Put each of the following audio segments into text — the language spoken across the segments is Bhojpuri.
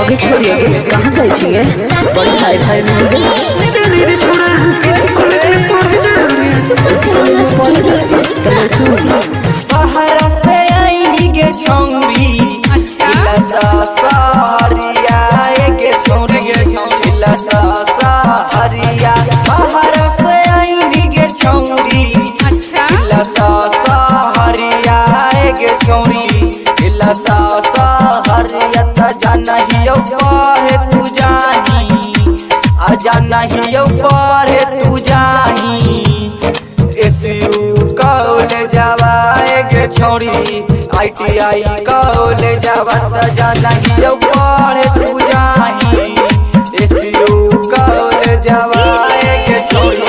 आगे छोड़िए कहाँ जाए छिए बड़ी भाई भाई मेरे छोड़ा बाहर से आई गे छौरी सारिया गे छौरी सारिया बाहर से आई गे छौरी सारिया गे छौरी सारिया त जानहियो पढ़े तू जाही आ जानहियो पढ़े तू जाही एसयू कॉलेज जावाए गे छौरी ITI कॉलेज जावा त जानहियो पढ़े तू जाही एसयू कॉलेज जावाए गे छौरी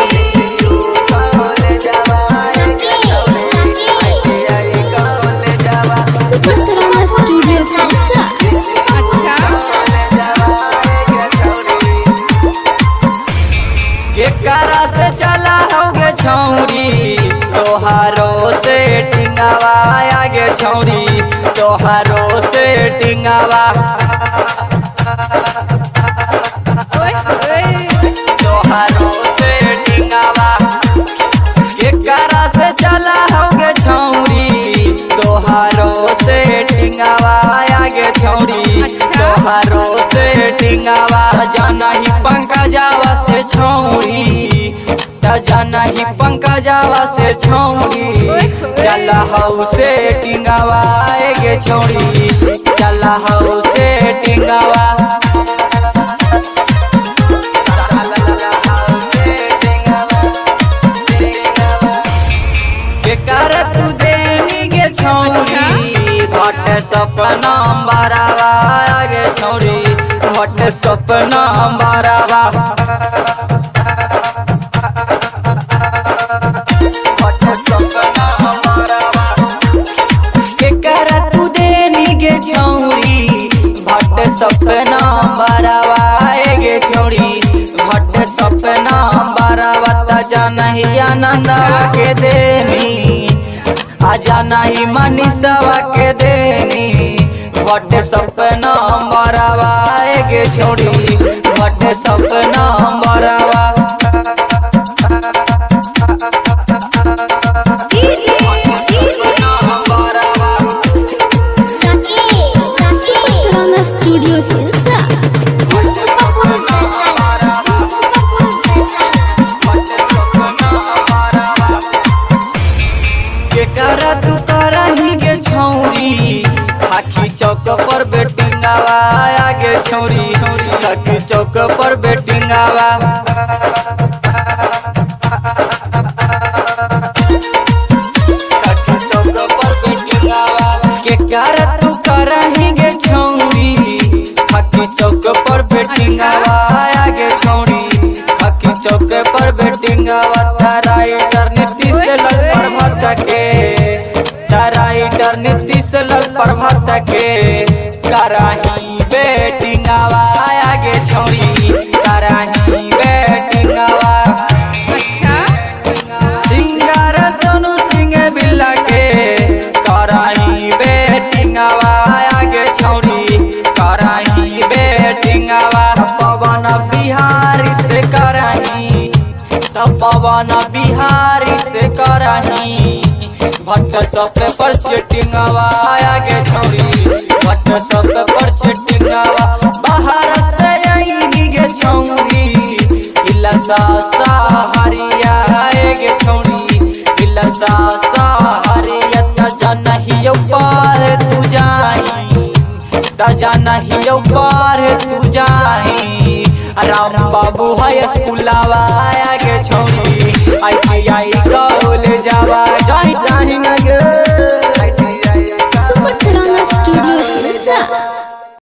केकरा से चला होगे छौरी तोहारो से टिंगावा आगे छौरी तोहारो से टिंगावा तोहारो से टिंगावा केकरा से चला होगे छौरी तोहारो से टिंगावा आगे छौरी तोहारो से टिंगावा जानही पंकजावा से छौरी जानही पंकजावा से छौरी चला हौ से टिंगावा गे छौरी चला हौ से टिंगावा केकर तू देनी गे छौरी भट सपना बारावा गे छौरी भट सपना बारावा भट सपना बारावा केकर तू देनी गे छौरी भट सपना बारावा गे छौरी भट सपना बारावा त जानही आनंद के देनी आ जानही मनीषवा के देनी भट सपना बारावा गे छौरी भट सपना बारावा केकरा तू करही गे छौरी खाकी चौक पर बेटिंगावा आगे छौरी खाकी चौक पर बेटिंगावा खाकी चौक पर बेटिंगावा केकरा तू करही गे छौरी खाकी चौक पर बेटिंगावा आगे छौरी खाकी चौक पर बेटिंगावा राइटर नीतीश लाल प्रभात के राइटर नीतीश लाल प्रभात के कराही बेटिंगावा आगे छौरी कराही बेटिंगावा सिंगर सोनू सिंह बिल्ला के कराही बेटिंगावा आगे छौरी कराही बेटिंगावा पवन बिहारी से कराही पवन बिहारी से कराही भट सब पर चेटिंगावा आगे छौरी भट सब पर चेटिंगावा बाहर से आई गे छौरी हरिया गे छौरी हरिया त जानहियो पार तू जाही त जानहियो पार तू जाही राम बाबू है स्कूलावा आगे छौरी ITI कॉलेज जावा जाही ना गे।